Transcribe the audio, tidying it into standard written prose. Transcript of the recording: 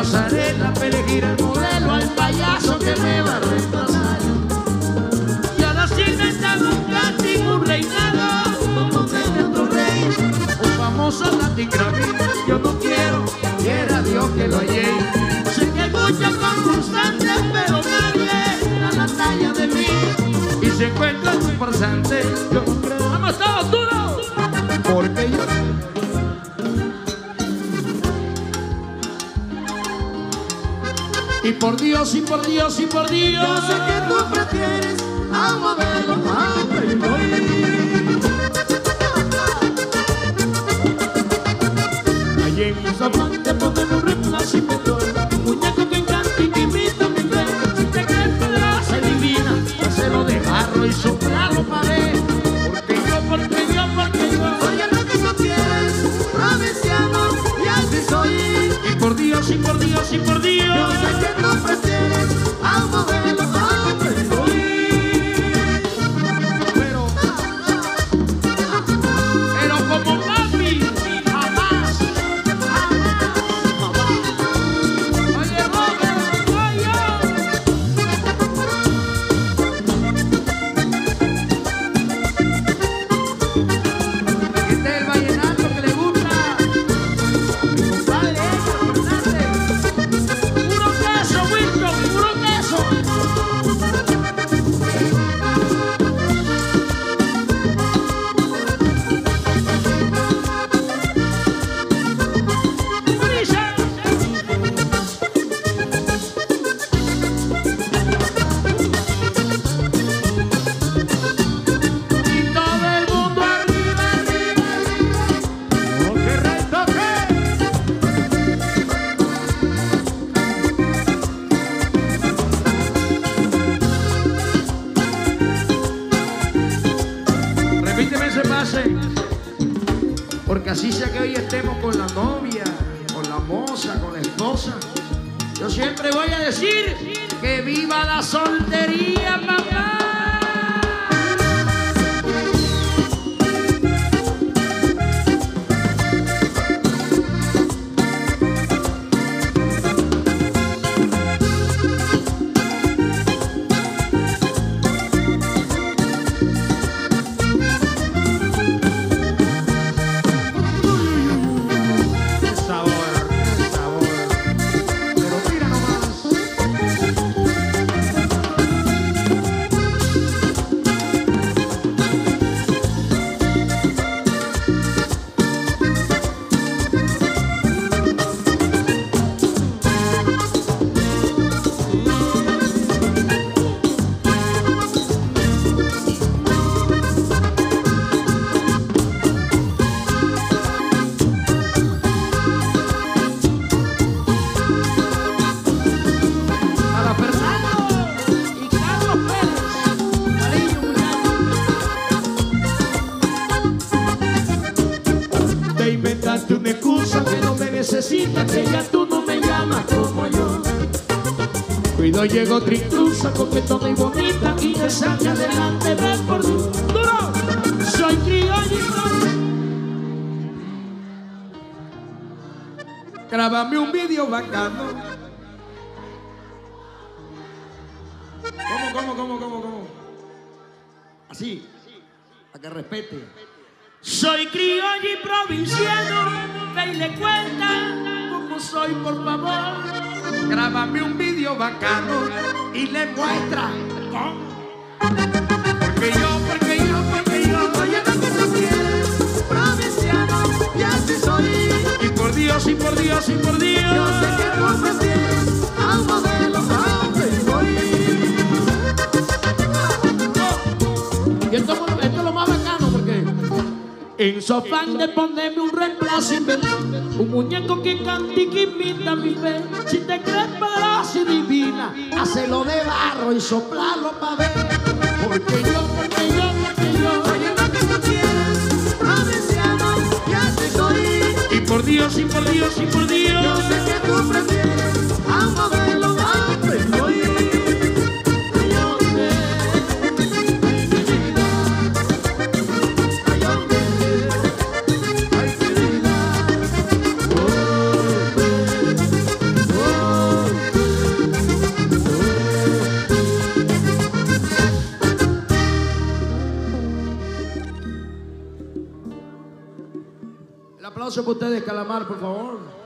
pasarela para elegir el modelo al payaso que me va a reemplazar. Y ahora sí me están un casting, un reinado, como de nuestro rey, un famoso Latin Grammy. Yo no quiera Dios que lo hallé. Sé que hay muchos concursantes, pero nadie a la talla de mí. Y se encuentra muy farsante, yo no creo. ¡Vamos todos, duro! Porque yo... Y por Dios, y por Dios, y por Dios, yo sé que tú prefieres a modelo más playboy. Allí en un zapato te ponemos un reemplazamiento, muñeco que encanta y que imita mi fe. Si te crees pedazo divina, hacelo de barro y soplarlo para ver. Porque yo soy el que tú quieres, provinciano, y así soy. Y por Dios, y por Dios, y por Dios, yo sé que tú prefieres a modelo a playboy. Pero como papi, jamás. Oye, Robert, oye. Este es el vallenato que le gusta. Compadre, puro queso, Wilton, puro queso. Repíteme ese pase, porque así sea que hoy estemos con la novia, con la moza, con la esposa. Yo siempre voy a decir que viva la soltería, papá. Inventaste una excusa que no me necesitas, que ya tú no me llamas como yo. Cuido llegó otra intrusa, coquetona y bonita, y te saca adelante, ven por duro. Soy criollo y grábame un video bacano. ¿Cómo? Así, para que respete. Soy criollo y provinciano, ve y le cuenta cómo soy, por favor. Grábame un video bacano y le muestra cómo. Porque yo soy el que tú quieres, provinciano, y así soy. Y por Dios, y por Dios, y por Dios, yo sé que tú prefieres a modelo a playboy. Y esto es lo más bacano, porque en su afán de ponerme un reemplazo inventó un muñeco que canta y que imita mi fe. Si te crees poderosa y divina, hacelo de barro y soplarlo pa' ver. Porque yo soy el que tú quieres, provinciano, y así soy. Y por Dios, y por Dios, y por Dios, yo sé que tú prefieres a modelo a playboy. Oh, aplauso para ustedes, Calamar, por favor.